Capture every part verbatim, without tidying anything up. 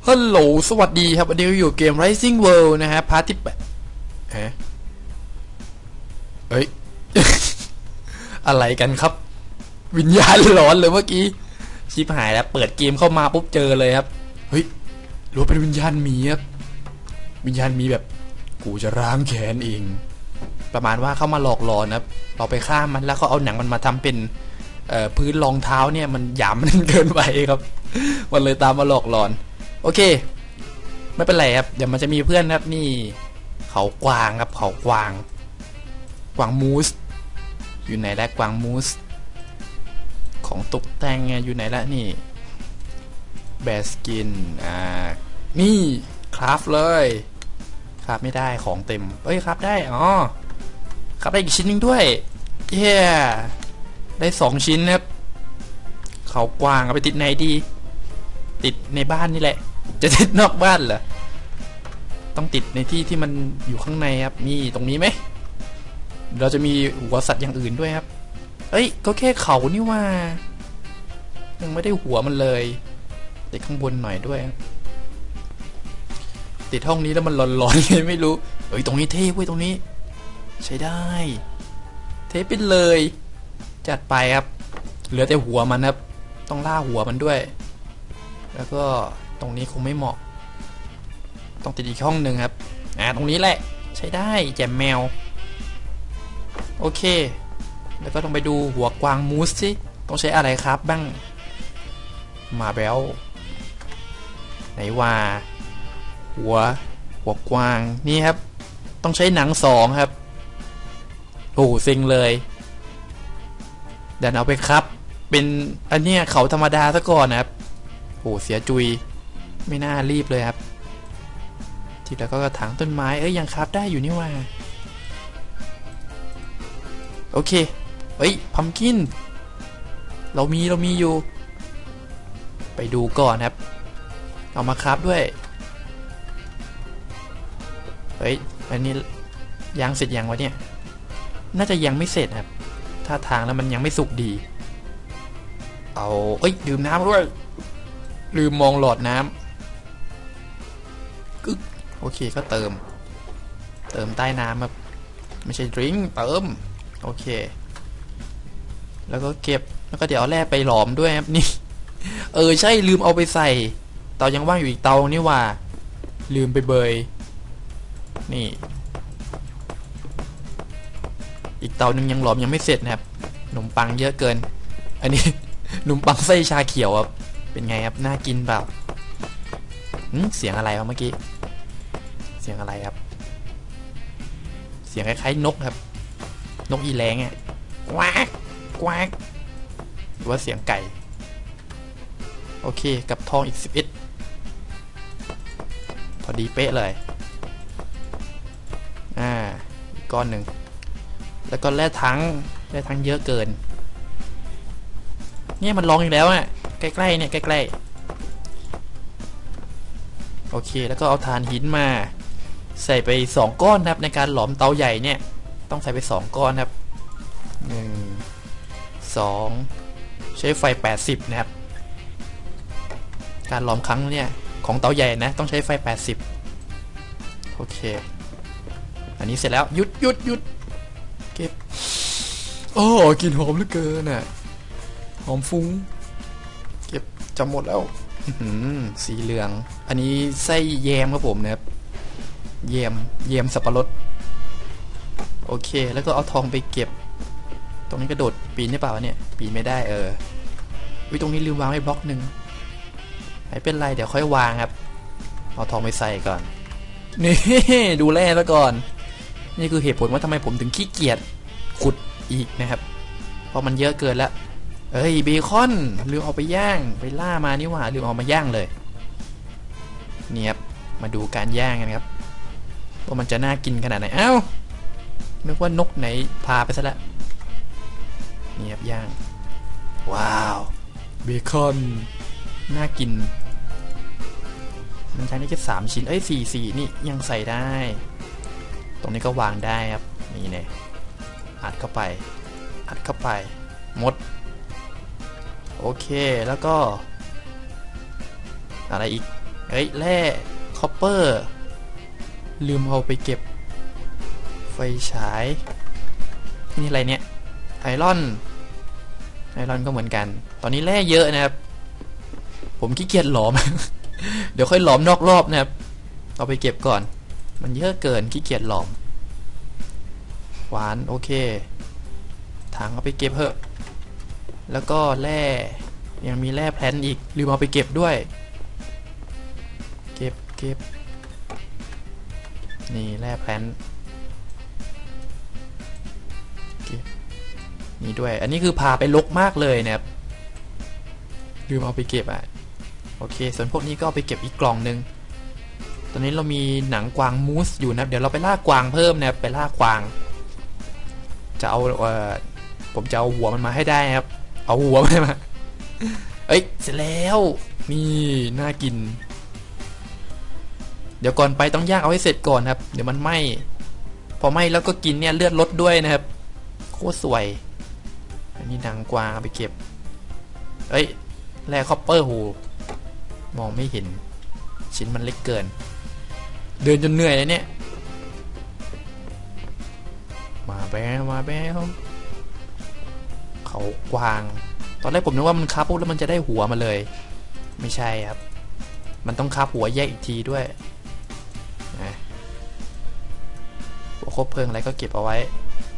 ฮัลโหลสวัสดีครับวันนี้อยู่เกม Rising World นะฮะพาร์ทที่แปดฮะเอ้ย อะไรกันครับวิญญาณหลอนเลยเมื่อกี้ชิบหายแล้วเปิดเกมเข้ามาปุ๊บเจอเลยครับเฮ้ยรู้เป็นวิญญาณหมีครับวิญญาณหมีแบบกูจะล้างแค้นเองประมาณว่าเข้ามาหลอกหลอนครับเราไปฆ่ามันแล้วเขาเอาหนังมันมาทำเป็นพื้นรองเท้าเนี่ยมันหยาบมันเกินไปครับมันเลยตามมาหลอกหลอนโอเคไม่เป็นไรครับเดี๋ยวมันจะมีเพื่อนครับนี่เขากวางครับเขากวางกวางมูสอยู่ไหนแล้วกวางมูสของตกแต่งอยู่ไหนแล้วนี่แบสกินอ่านี่คราฟเลยคราฟไม่ได้ของเต็มเอ้ยคราฟได้อ๋อคราฟได้อีกชิ้นนึงด้วยเย้ได้สองชิ้นครับเขากวางเอาไปติดไหนดีติดในบ้านนี่แหละจะติดนอกบ้านเหรอต้องติดในที่ที่มันอยู่ข้างในครับนี่ตรงนี้ไหมเราจะมีหัวสัตว์อย่างอื่นด้วยครับเอ้ยก็แค่เขานี่ว่ายังไม่ได้หัวมันเลยติดข้างบนหน่อยด้วยติดห้องนี้แล้วมันร้อนๆไงไม่รู้เอ้ยตรงนี้เท่เว้ยตรงนี้ใช้ได้เท่ไปเลยจัดไปครับเหลือแต่หัวมันครับต้องล่าหัวมันด้วยแล้วก็ตรงนี้คงไม่เหมาะต้องติดอีกห้องหนึ่งครับอ่าตรงนี้แหละใช้ได้แจมแมวโอเคแล้วก็ต้องไปดูหัวกวางมูสสิต้องใช้อะไรครับบ้างมาแบลไหนว่าหัวหัวกวางนี่ครับต้องใช้หนังสองครับโอ้เซ็งเลยเดี๋ยวเอาไปครับเป็นอันเนี้ยเขาธรรมดาซะก่อนนะครับโอ้เสียจุยไม่น่ารีบเลยครับทีแล้วก็กระถางต้นไม้เอ้ยยังครับได้อยู่นี่ว่าโอเคเฮ้ยพัมกินเรามีเรามีอยู่ไปดูก่อนครับเอามาครับด้วยเฮ้ยอันนี้ยังเสร็จยังวะเนี่ยน่าจะยังไม่เสร็จครับท่าทางแล้วมันยังไม่สุกดีเอาเอ้ยดื่มน้ำด้วยลืมมองหลอดน้ำกึ๊กโอเคก็เติมเติมใต้น้ำครับไม่ใช่ดริงก์เติมโอเคแล้วก็เก็บแล้วก็เดี๋ยวเอาแร่ไปหลอมด้วยครับนี่เออใช่ลืมเอาไปใส่เตายังว่างอยู่อีกเตานี่ว่าลืมไปเบยนี่อีกเตานึงยังหลอมยังไม่เสร็จนะครับขนมปังเยอะเกินอันนี้ขนมปังไส้ชาเขียวครับเป็นไงครับน่ากินเปล่าเสียงอะไรวะเมื่อกี้เสียงอะไรครับเสียงคล้ายๆนกครับนกอีแรงอ่ะกวากกวากหรือว่าเสียงไก่โอเคกับทองอีกสิบเอ็ดพอดีเป๊ะเลยอ่าอีกก้อนหนึ่งแล้วก็แร่ทั้งแร่ทั้งเยอะเกินเนี่ยมันลองอีกแล้วอ่ะใกล้ๆเนี่ยใกล้ๆโอเคแล้วก็เอาถ่านหินมาใส่ไปสองก้อนครับในการหลอมเตาใหญ่เนี่ยต้องใส่ไปสองก้อนครับหนึ่งสองใช้ไฟแปดสิบนะครับการหลอมครั้งเนี่ยของเตาใหญ่นะต้องใช้ไฟแปดสิบโอเคอันนี้เสร็จแล้วหยุดหยุดหยุดเก็บโอ้กลิ่นหอมเหลือเกินน่ะหอมฟุ้งเก็บจำหมดแล้วสีเหลืองอันนี้ไส้แยมครับผมนะครับแยมแยมสับปะรดโอเคแล้วก็เอาทองไปเก็บตรงนี้กระโดดปีนได้เปล่าเนี่ยปีนไม่ได้เออวิตรงนี้ลืมวางไว้บล็อกหนึ่งไม่เป็นไรเดี๋ยวค่อยวางครับเอาทองไปใส่ก่อนนี่ดูแลแล้วก่อนนี่คือเหตุผลว่าทำไมผมถึงขี้เกียจขุดอีกนะครับเพราะมันเยอะเกินแล้วเอ้ยเบคอนลืมเอาไปย่างไปล่ามานี่หว่าลืมเอามาย่างเลยเนี่ยครับมาดูการย่างกันครับว่ามันจะน่ากินขนาดไหนเอ้านึกว่านกไหนพาไปซะแล้วนี่ครับย่างว้าวเบคอนน่ากินมันใช้ได้แค่สามชิ้นเอ้ยสี่สี่นี่ยังใส่ได้ตรงนี้ก็วางได้ครับนี่เนี่ยอัดเข้าไปอัดเข้าไปหมดโอเคแล้วก็อะไรอีกเฮ้ยแร่คอปเปอร์ลืมเอาไปเก็บไฟฉายนี่อะไรเนี่ยไอรอนไอรอนก็เหมือนกันตอนนี้แร่เยอะนะครับผมขี้เกียจหลอม เดี๋ยวค่อยหลอมนอกรอบนะครับเอาไปเก็บก่อนมันเยอะเกินขี้เกียจหลอมหวานโอเคถังเอาไปเก็บเถอะแล้วก็แร่ยังมีแร่แพลนอีกลืมเอาไปเก็บด้วยเก็บเก็บนี่แร่แพลนเก็บนี่ด้วยอันนี้คือพาไปลกมากเลยนะครับลืมเอาไปเก็บอ่ะโอเคส่วนพวกนี้ก็เอาไปเก็บอีกกล่องนึงตอนนี้เรามีหนังกวางมูสอยู่นะเดี๋ยวเราไปล่ากวางเพิ่มนะครับไปล่ากวางจะเอาเอ่อผมจะเอาหัวมันมาให้ได้ครับเอาหัวมันมาเอ้ยเสร็จแล้วนี่น่ากินเดี๋ยวก่อนไปต้องย่างเอาให้เสร็จก่อนครับเดี๋ยวมันไหม้พอไหม้แล้วก็กินเนี่ยเลือดลดด้วยนะครับโคตรสวยอันนี้หนังกวางเอาไปเก็บเอ้ยแร่คอปเปอร์โหมองไม่เห็นชิ้นมันเล็กเกินเดินจนเหนื่อยเลยเนี่ยมาแบ้มาแบ้เขากวางตอนแรกผมนึกว่ามันคาบปุ๊บแล้วมันจะได้หัวมาเลยไม่ใช่ครับมันต้องคาบหัวแยกอีกทีด้วยหัวคบเพลิงอะไรก็เก็บเอาไว้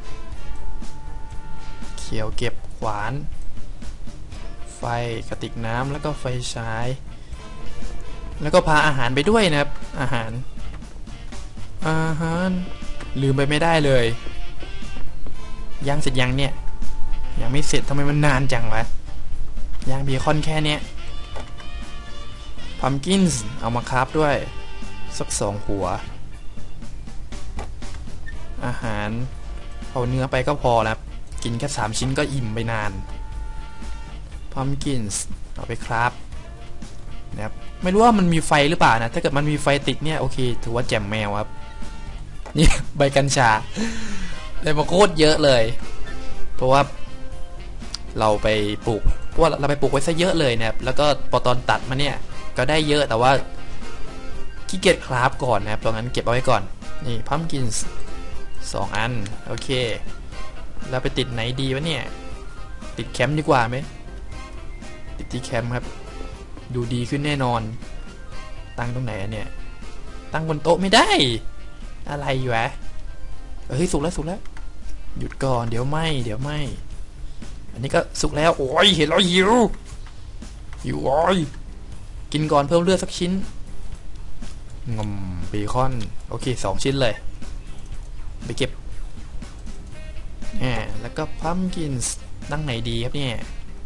เขียวเก็บขวานไฟกระติกน้ำแล้วก็ไฟฉายแล้วก็พาอาหารไปด้วยนะครับอาหารอาหารลืมไปไม่ได้เลยย่างเสร็จยังเนี่ยยังไม่เสร็จทำไมมันนานจังวะย่างเบคอนแค่เนี้ยพัมกินส์เอามาคราฟด้วยสักสองหัวอาหารเอาเนื้อไปก็พอแล้วกินแค่สามชิ้นก็อิ่มไปนานพัมกินส์เอาไปคราฟนะครับไม่รู้ว่ามันมีไฟหรือเปล่านะถ้าเกิดมันมีไฟติดเนี่ยโอเคถือว่าแจ่มแมวครับนี่ใบกัญชาได้มาโคตรเยอะเลยเพราะว่าเราไปปลูกเพราะว่าเราไปปลูกไว้ซะเยอะเลยนะครับแล้วก็พอตอนตัดมาเนี่ยก็ได้เยอะแต่ว่าขี้เกียจคราฟก่อนนะครับตรงนั้นเก็บเอาไว้ก่อนนี่พัมกินส์สองอันโอเคเราไปติดไหนดีวะเนี่ยติดแคมป์ดีกว่าไหมติดที่แคมป์ครับดูดีขึ้นแน่นอนตั้งตรงไหนเนี่ยตั้งบนโต๊ะไม่ได้อะไรอยู่วะเฮ้ยสุกแล้วสุกแล้วหยุดก่อนเดี๋ยวไหมเดี๋ยวไหมอันนี้ก็สุกแล้วโอ้ยเห็นแล้วหิวหิวโอ้ยกินก่อนเพิ่มเลือดสักชิ้นงมเบคอนโอเคสองชิ้นเลยไปเก็บแหมแล้วก็พัมกินส์ตั้งไหนดีครับเนี่ย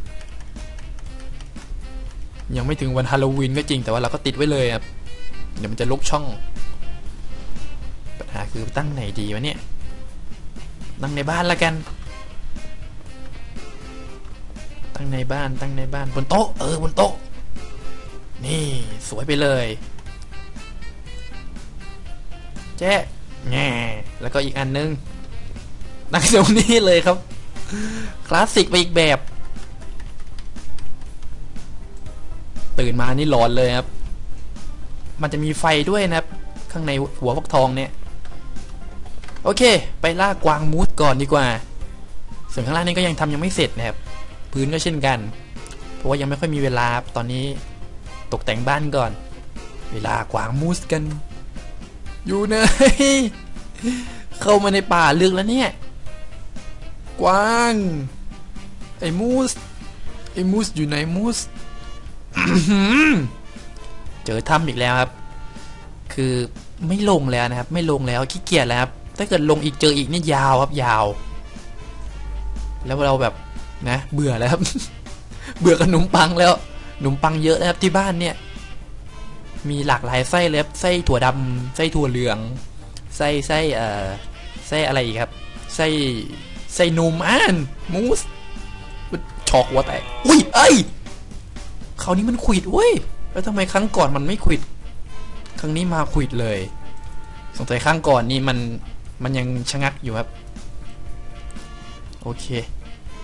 ยังไม่ถึงวันฮาโลวีนก็จริงแต่ว่าเราก็ติดไว้เลยครับเดี๋ยวมันจะลกช่องปัญหาคือตั้งไหนดีวะเนี่ยตั้งในบ้านละกันตั้งในบ้านตั้งในบ้านบนโต๊ะเออบนโต๊ะนี่สวยไปเลยแจ๊ะแง่แล้วก็อีกอันนึงตั้งตรงนี้เลยครับคลาสสิกไปอีกแบบตื่นมานี่ร้อนเลยครับมันจะมีไฟด้วยนะครับข้างในหัวฟักทองเนี่ยโอเคไปล่ากวางมูสก่อนดีกว่าส่วนข้างล่างนี่ก็ยังทำยังไม่เสร็จนะครับพื้นก็เช่นกันเพราะว่ายังไม่ค่อยมีเวลาตอนนี้ตกแต่งบ้านก่อนเวลากวางมูสกันอยู่เนยเข้ามาในป่าลึกแล้วเนี่ยกวางไอ้มูสไอ้มูสอยู่ไหนมูส เจอถ้ำอีกแล้วครับคือไม่ลงแล้วนะครับไม่ลงแล้วขี้เกียจแล้วครับถ้าเกิดลงอีกเจออีกนี่ยาวครับยาวแล้วเราแบบนะเบื่อแล้วครับ เบื่อขนมปังแล้วขนมปังเยอะนะครับที่บ้านเนี่ยมีหลากหลายไส้เลยครับไส้ถั่วดำไส้ถั่วเหลืองไส้ไส้เอ่อไส้อะไรอีกครับไส้ไส้นมอ่านมูสช็อกหัวแตกอุ้ยเอ้ยคราวนี้มันขวิดเว้ยแล้วทำไมครั้งก่อนมันไม่ขวิดครั้งนี้มาขวิดเลยสงสัยครั้งก่อนนี่มันมันยังชะงักอยู่ครับโอเค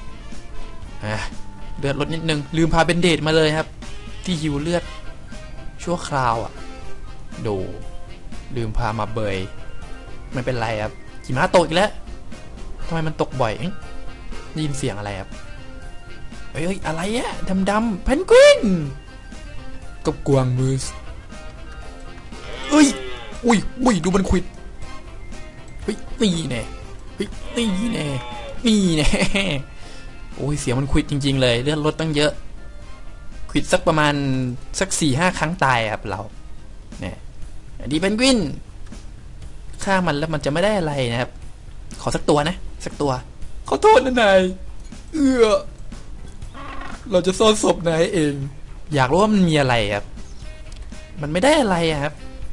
อ่ะเลือดลดนิดนึงลืมพาเบนเดดมาเลยครับที่หิวเลือดชั่วคราวอ่ะดูลืมพามาเบยไม่เป็นไรครับหิมะตกอีกแล้วทำไมมันตกบ่อยได้ยินเสียงอะไรครับเฮ้ยอะไรอะดำดำเพนกวินกับกวางมูสเอ้ยอุ้ยอุ้ยดูมันควิดเฮ้ยนี่แน่เฮ้ยนี่แน่นี่แน่โอ้ยเสียงมันควิดจริงๆเลยเลือดลดตั้งเยอะควิดสักประมาณสักสี่ห้าครั้งตายครับเราเนี่ยดีเพนกวินฆ่ามันแล้วมันจะไม่ได้อะไรนะครับขอสักตัวนะสักตัวขอโทษนะนายเอื้อเราจะซ่อนศพนายเองอยากรู้ว่ามันมีอะไรครับมันไม่ได้อะไรครับ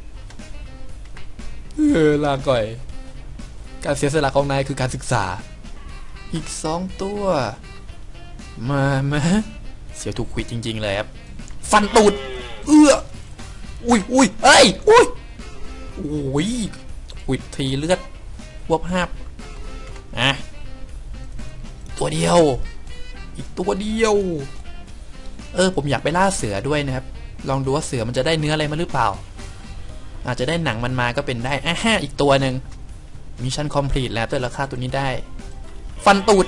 เออลาก่อยการเสียสละของนายคือการศึกษาอีกสองตัวมามาเสียถูกควิดจริงๆเลยครับฟันตูดเอื้ออุ้ยอุ้ยเอ้ยอุ้ยโอ้ยควิดทีเลือดวบห้าบอ่ะตัวเดียวอีกตัวเดียวเออผมอยากไปล่าเสือด้วยนะครับลองดูว่าเสือมันจะได้เนื้ออะไรมาหรือเปล่าอาจจะได้หนังมันมาก็เป็นได้อ่ะฮะอีกตัวหนึ่งมิชชั่นคอมพลีทแล้วแต่ราคาตัวนี้ได้ฟันตูด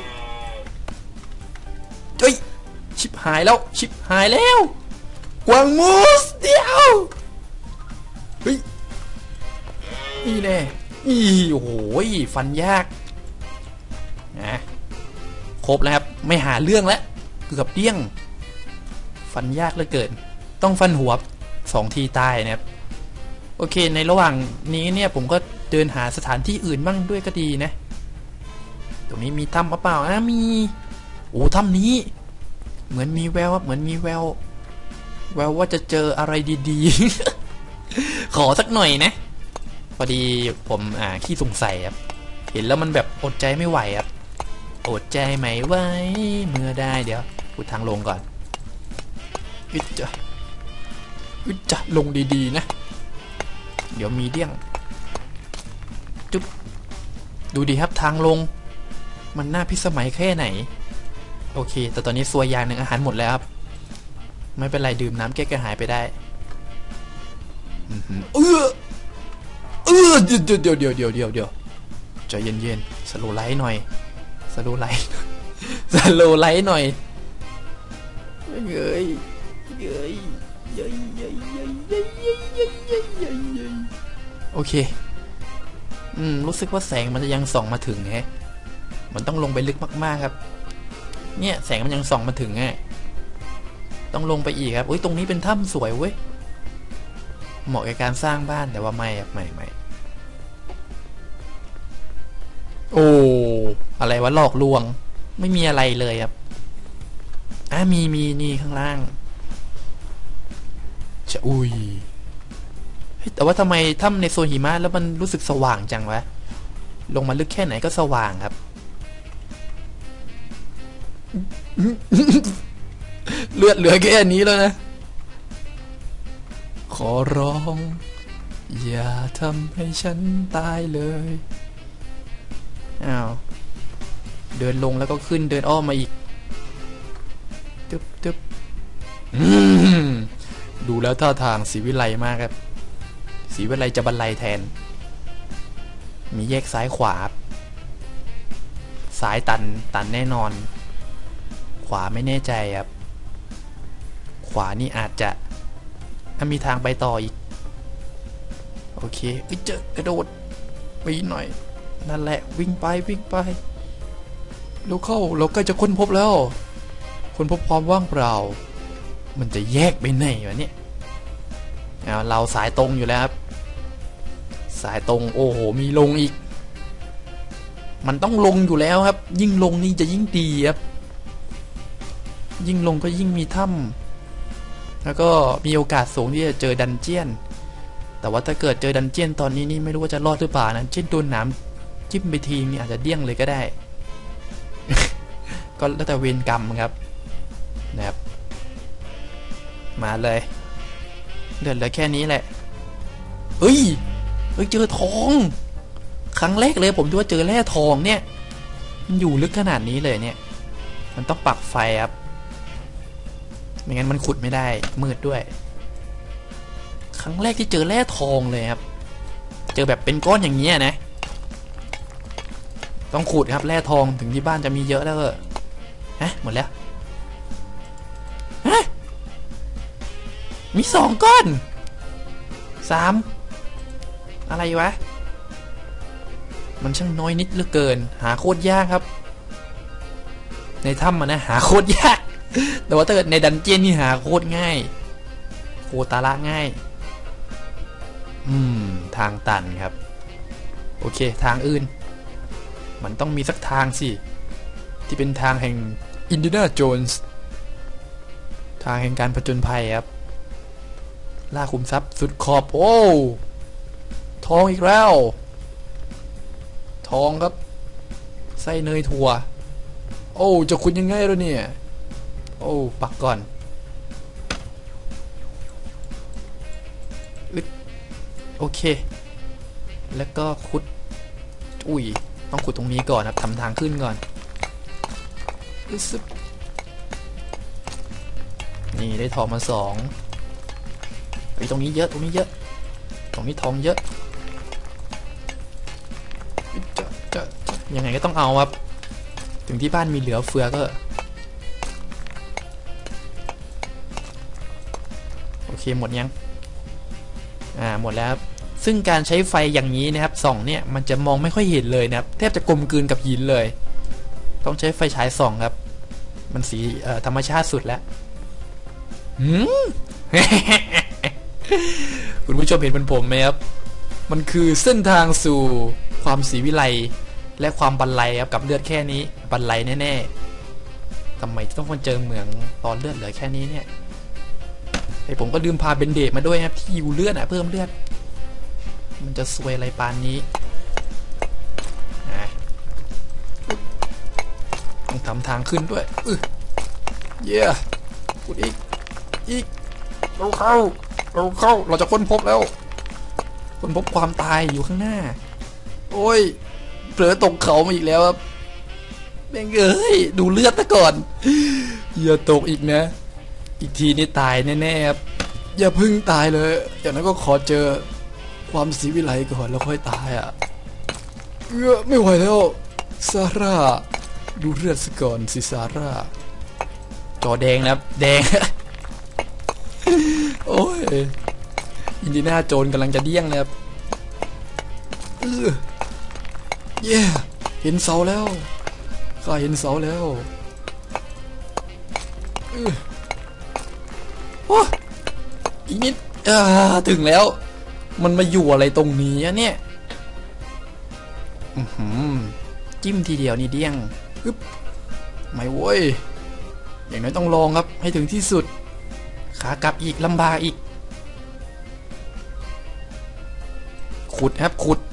เฮ้ยชิบหายแล้วชิบหายแล้วกวางมูสเดียวเฮ้ยนี่แน่นี่โอ้โหฟันยากนะครบแล้วครับไม่หาเรื่องแล้วเกือบเดี้ยงฟันยากเหลือเกินต้องฟันหัวสองทีตายนะครับโอเคในระหว่างนี้เนี่ยผมก็เดินหาสถานที่อื่นบ้างด้วยก็ดีนะตรงนี้มีถ้ำเปล่าอ่ะมีโอ้ถ้ำนี้เหมือนมีแววเหมือนมีแววแววว่าจะเจออะไรดีๆ ขอสักหน่อยนะพอดีผมอ่าขี้สงสัยครับเห็นแล้วมันแบบอดใจไม่ไหวครับอดใจไม่ไหวเมื่อได้เดี๋ยวพูดทางลงก่อนอึดจะอึดจะลงดีๆนะเดี๋ยวมีเดี้ยงจุ๊บดูดีครับทางลงมันน่าพิสมัยแค่ไหนโอเคแต่ตอนนี้ซวยอย่างหนึ่งอาหารหมดแล้วครับไม่เป็นไรดื่มน้ำแก้กระหายไปได้เออเออเดี๋ยวเดี๋ยวเดี๋ยวเดี๋ยวเดี๋ยวเดี๋ยวใจเย็นๆสโลไลท์หน่อยสโลไลท์สโลไลท์หน่อยเย้ยเย้ยเย้ยเย้ยเย้ยเย้ยเย้ยเย้ยเย้ยเย้ยเย้ยโอเคอืมรู้สึกว่าแสงมันจะยังส่องมาถึงฮะมันต้องลงไปลึกมากๆครับเนี่ยแสงมันยังส่องมาถึงไงต้องลงไปอีกครับโอ้ยตรงนี้เป็นถ้ำสวยเว้ยเหมาะกับการสร้างบ้านแต่ว่าไม่ครับไม่ไม่โอ้อะไรวะหลอกลวงไม่มีอะไรเลยครับอ่ะมีมีนี่ข้างล่างจะอุ้ยแต่ว่าทำไมถ้ำในโซนหิมะแล้วมันรู้สึกสว่างจังวะลงมาลึกแค่ไหนก็สว่างครับเลือดเหลือแค่นี้แล้วนะขอร้องอย่าทำให้ฉันตายเลยอ้าวเดินลงแล้วก็ขึ้นเดินอ้อมมาอีกตึ๊บตึ๊บดูแล้วท่าทางสีวิไลมากครับสีวิไลจะบรรลัยแทนมีแยกซ้ายขวาซ้ายตันตันแน่นอนขวาไม่แน่ใจครับขวานี่อาจจะถ้ามีทางไปต่ออีกโอเคไปเจอกระโดดไปหน่อยนั่นแหละวิ่งไปวิ่งไปเราเข้าเราใกล้จะค้นพบแล้วค้นพบความว่างเปล่ามันจะแยกไปไหนวะเนี่ยเราสายตรงอยู่แล้วครับสายตรงโอ้โหมีลงอีกมันต้องลงอยู่แล้วครับยิ่งลงนี่จะยิ่งดีครับยิ่งลงก็ยิ่งมีถ้ำแล้วก็มีโอกาสสูงที่จะเจอดันเจียนแต่ว่าถ้าเกิดเจอดันเจียนตอนนี้นี่ไม่รู้ว่าจะรอดหรือเปล่านะเช่นโดนน้ำจิ้มไปทีนี่อาจจะเดี้ยงเลยก็ได้ ก็แล้วแต่เวรกรรมครับนะครับมาเลยเดือดเหลือแค่นี้แหละเฮ้ยเฮ้ยเจอทองครั้งแรกเลยผมดูว่าเจอแร่ทองเนี่ยมันอยู่ลึกขนาดนี้เลยเนี่ยมันต้องปักไฟครับไม่งั้นมันขุดไม่ได้มืดด้วยครั้งแรกที่เจอแร่ทองเลยครับเจอแบบเป็นก้อนอย่างนี้นะต้องขุดครับแร่ทองถึงที่บ้านจะมีเยอะแล้วเออฮะหมดแล้วฮะมีสองก้อนสามอะไรวะมันช่างน้อยนิดเหลือเกินหาโคตรยากครับในถ้ำมันนะหาโคตรยากแต่ว่าถ้าเกิดในดันเจียนนี่หาโคตรง่ายโคตาระง่ายอืมทางตันครับโอเคทางอื่นมันต้องมีสักทางสิที่เป็นทางแห่งอินเดียนาโจนส์ทางแห่งการผจญภัยครับล่าขุมทรัพย์สุดขอบโอ้ทองอีกแล้วทองครับไส้เนยถั่วโอ้จะขุดยังไงแล้วเนี่ยโอ้ปักก่อนอึดโอเคแล้วก็ขุดอุ้ยต้องขุดตรงนี้ก่อนครับทำทางขึ้นก่อนนี่ได้ทองมาสองไอ้ตรงนี้เยอะตรงนี้เยอะตรงนี้ทองเยอะจะจะยังไงก็ต้องเอาครับถึงที่บ้านมีเหลือเฟือก็โอเคหมดยังอ่าหมดแล้วซึ่งการใช้ไฟอย่างนี้นะครับส่องเนี่ยมันจะมองไม่ค่อยเห็นเลยนะครับแทบจะกลมกลืนกับหินเลยต้องใช้ไฟฉายส่องครับมันสีธรรมชาติสุดแล้วหืม คุณผู้ชมเห็นเป็นผมไหมครับมันคือเส้นทางสู่ความศรีวิไลและความบรรลัยครับกับเลือดแค่นี้บรรลัยแน่ๆทำไมต้องมาเจอเหมืองตอนเลือดเหลือแค่นี้เนี่ยไอผมก็ลืมพาเบนเดตมาด้วยครับที่อยู่เลือดอ่ะเพิ่มเลือดมันจะซวยอะไรปานนี้ต้องทำทางขึ้นด้วยเออเย่ขุดอีกอีกเราเข้าเราเข้าเราจะค้นพบแล้วค้นพบความตายอยู่ข้างหน้าโอ้ยเผลอตกเขามาอีกแล้วครับแม่งเอ้ยดูเลือดซะก่อนอย่าตกอีกนะอีกทีนี่ตายแน่ๆครับอย่าพึ่งตายเลยอย่างนั้นก็ขอเจอความศรีวิไลก่อนแล้วค่อยตายอ่ะเออไม่ไหวแล้วซาร่าดูเลือดซะก่อนสิซาร่าจอแดงนะครับแดง โอ้ยอินดีน่าโจนกำลังจะเดี้ยงนะครับเออเย่เห็นเสาแล้วข้าเห็นเสาแล้วเออโอ้อีกนิดอ่าถึงแล้วมันมาอยู่อะไรตรงนี้เนี่ยอือหือจิ้มทีเดียวนี่เดี้ยงปึ๊บไม่โว้ยอย่างน้อยต้องลองครับให้ถึงที่สุดขากลับอีกลำบากอีกขุดครับขุด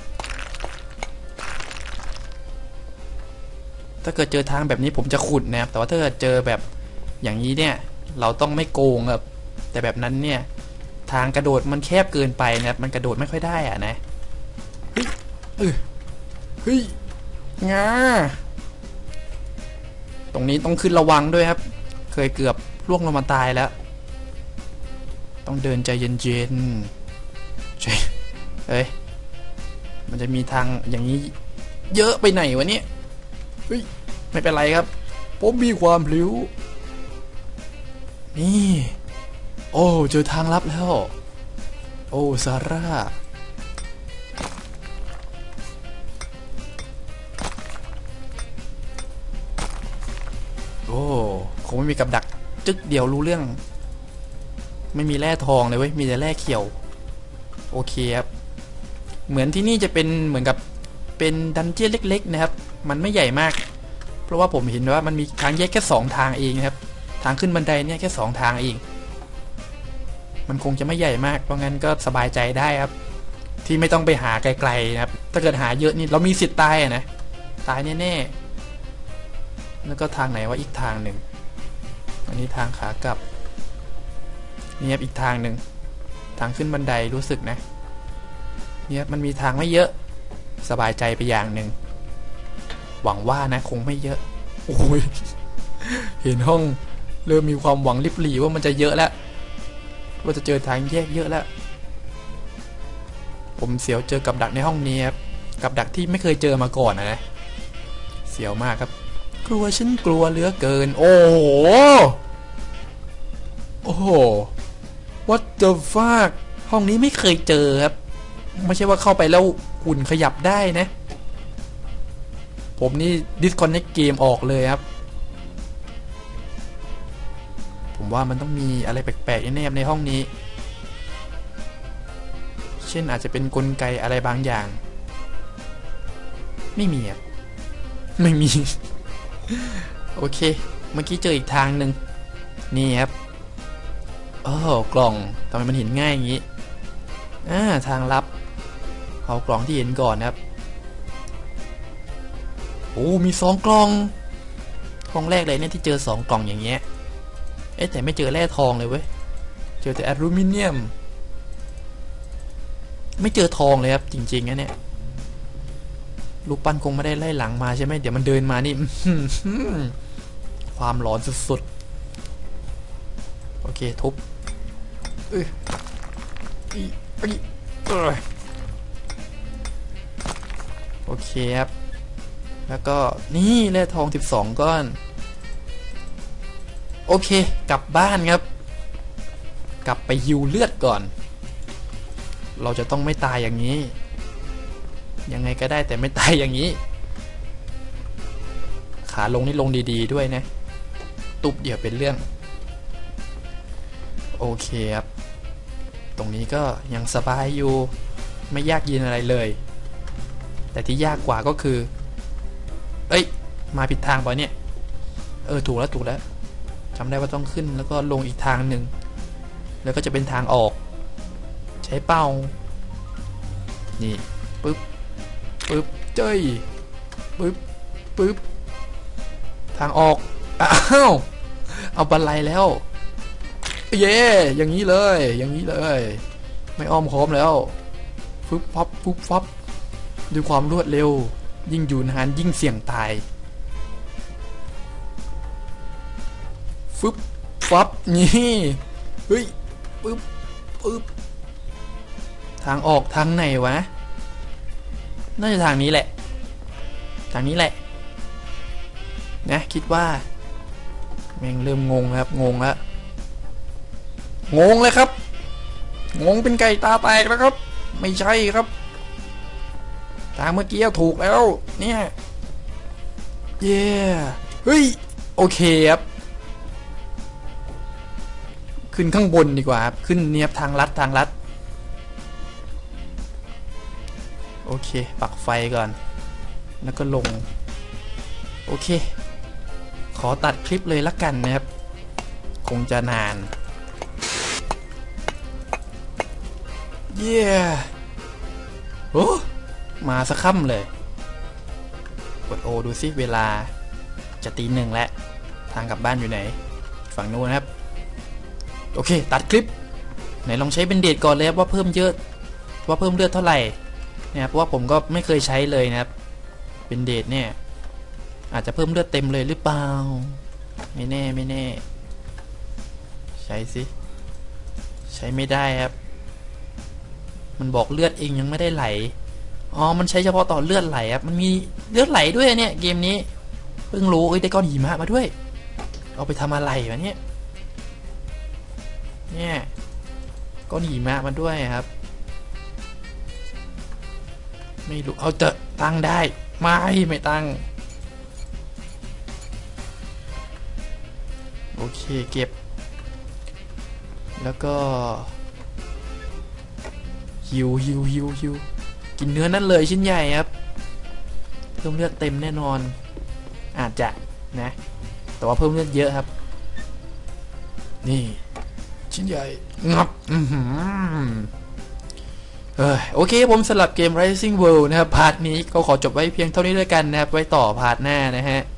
ถ้าเกิดเจอทางแบบนี้ผมจะขุดนะครับแต่ว่าถ้าเกิดเจอแบบอย่างนี้เนี่ยเราต้องไม่โกงครับแต่แบบนั้นเนี่ยทางกระโดดมันแคบเกินไปนะครับมันกระโดดไม่ค่อยได้อะนะเฮ้ยเออเฮ้ยงาตรงนี้ต้องขึ้นระวังด้วยครับเคยเกือบล่วงลงมาตายแล้วต้องเดินใจเย็นๆใช่เฮ้ยมันจะมีทางอย่างนี้เยอะไปไหนวะเนี่ยเฮ้ยไม่เป็นไรครับผมมีความพลิ้วนี่โอ้เจอทางลับแล้วโอ้ซาร่าโอ้คงไม่มีกับดักจึ๊กเดียวรู้เรื่องไม่มีแร่ทองเลยเว้ยมีแต่แร่เขียวโอเคครับเหมือนที่นี่จะเป็นเหมือนกับเป็นดันเจี้ยนเล็กๆนะครับมันไม่ใหญ่มากเพราะว่าผมเห็นว่ามันมีทางแยกแค่สองทางเองครับทางขึ้นบันไดเนี่ยแค่สองทางเองมันคงจะไม่ใหญ่มากเพราะงั้นก็สบายใจได้ครับที่ไม่ต้องไปหาไกลๆนะครับถ้าเกิดหาเยอะนี่เรามีสิทธิ์ตายนะตายแน่ๆแล้วก็ทางไหนว่าอีกทางหนึ่งอันนี้ทางขากลับนี่ครับอีกทางหนึ่งทางขึ้นบันไดรู้สึกนะเนี่ยมันมีทางไม่เยอะสบายใจไปอย่างหนึ่งหวังว่านะคงไม่เยอะโอ้ยเห็นห้องเริ่มมีความหวังริบหรี่ว่ามันจะเยอะแล้วว่าจะเจอทางแยกเยอะแล้วผมเสียวเจอกับดักในห้องนี้ครับกับดักที่ไม่เคยเจอมาก่อนนะนะเสียวมากครับกลัวฉันกลัวเหลือเกินโอ้โหโอ้โห what the fuck ห้องนี้ไม่เคยเจอครับไม่ใช่ว่าเข้าไปแล้วหุ่นขยับได้นะผมนี่ disconnect เกมออกเลยครับผมว่ามันต้องมีอะไรแปลกๆแน่ๆในห้องนี้เช่นอาจจะเป็นกลไกอะไรบางอย่างไม่มีอ่ะไม่มี โอเคเมื่อกี้เจออีกทางหนึ่งนี่ครับโอ้กล่องทำไมมันเห็นง่ายอย่างนี้อ่าทางลับเอากล่องที่เห็นก่อนครับโอ้มีสองกล่องกล่องแรกเลยเนี่ยที่เจอสองกล่องอย่างเงี้ยเอ๊ะแต่ไม่เจอแร่ทองเลยเว้ยเจอแต่อลูมิเนียมไม่เจอทองเลยครับจริงๆนะเนี่ยลูกปั้นคงไม่ได้ไล่หลังมาใช่ไหมเดี๋ยวมันเดินมานี่ ความหลอนสุดๆโอเคทุบเอ้ยโอเคครับแล้วก็นี่แร่ทองสิบสองก้อนโอเคกลับบ้านครับกลับไปฮิวเลือดก่อนเราจะต้องไม่ตายอย่างนี้ยังไงก็ได้แต่ไม่ตายอย่างนี้ขาลงนี่ลงดีๆด้วยนะตุบเดี๋ยวเป็นเรื่องโอเคครับตรงนี้ก็ยังสบายอยู่ไม่ยากเย็นอะไรเลยแต่ที่ยากกว่าก็คือเอ้ยมาผิดทางไปเนี่ยเออถูกแล้วถูกแล้วจำได้ว่าต้องขึ้นแล้วก็ลงอีกทางหนึ่งแล้วก็จะเป็นทางออกใช้เป้านี่ปึ๊บปึ๊บเจ้ยปึ๊บปึ๊บทางออกอ้าวเอาบันไลแล้วเย่อย่างนี้เลยอย่างนี้เลยไม่อ้อมค้อมแล้วฟึบฟับฟึบฟับด้วยความรวดเร็วยิ่งอยู่นานยิ่งเสี่ยงตายฟึบฟับนี่เฮ้ยปึ๊บปึ๊บทางออกทางไหนวะน่าจะทางนี้แหละทางนี้แหละนะคิดว่าแม่งเริ่มงงครับงงแล้วงงเลยครับงงเป็นไก่ตาแตกแล้วครับไม่ใช่ครับทางเมื่อกี้ถูกแล้วเนี่ยเย้เฮ้ยโอเคครับขึ้นข้างบนดีกว่าครับขึ้นเนียบทางลัดทางลัดโอเคปักไฟก่อนแล้วก็ลงโอเคขอตัดคลิปเลยละกันนะครับคงจะนานเย้โอ้มาสักค่ำเลยกดโอดูซิเวลาจะตีหนึ่งแล้วทางกลับบ้านอยู่ไหนฝั่งนู้นนะครับโอเคตัดคลิปไหนลองใช้เป็นเดทก่อนเลยครับว่าเพิ่มเยอะว่าเพิ่มเลือดเท่าไหร่เนี่ยเพราะว่าผมก็ไม่เคยใช้เลยนะครับเป็นเดทเนี่ยอาจจะเพิ่มเลือดเต็มเลยหรือเปล่าไม่แน่ไม่แน่ใช้สิใช้ไม่ได้ครับมันบอกเลือดเองยังไม่ได้ไหลอ๋อมันใช้เฉพาะตอนเลือดไหลครับมันมีเลือดไหลด้วยเนี่ยเกมนี้เพิ่งรู้เอ้ยได้ก้อนหิมะมาด้วยเอาไปทำอะไรวะเนี่ยเนี่ยก้อนหิมะมาด้วยครับไม่รู้เอาเจอะตั้งได้ไม่ไม่ตั้งโอเคเก็บแล้วก็ฮิวฮิวฮิวฮิวกินเนื้อนั่นเลยชิ้นใหญ่ครับเพิ่มเลือดเต็มแน่นอนอาจจะนะแต่ว่าเพิ่มเลือดเยอะครับนี่ชิ้นใหญ่งับอือหือเออโอเคผมสำหรับเกม Rising World นะครับพาร์ทนี้ก็ขอจบไว้เพียงเท่านี้ด้วยกันนะครับไว้ต่อพาร์ทหน้านะฮะ